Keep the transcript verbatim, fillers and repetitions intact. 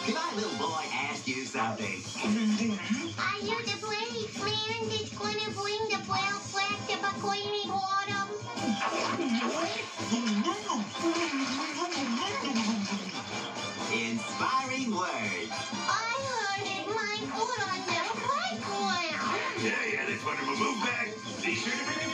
Can my little boy ask you something? Are you the brave man that's gonna bring the world back to Bikini Bottom? Inspiring words. I heard it might put on the playground. Yeah, yeah, that's wonderful. Move back. Be sure to bring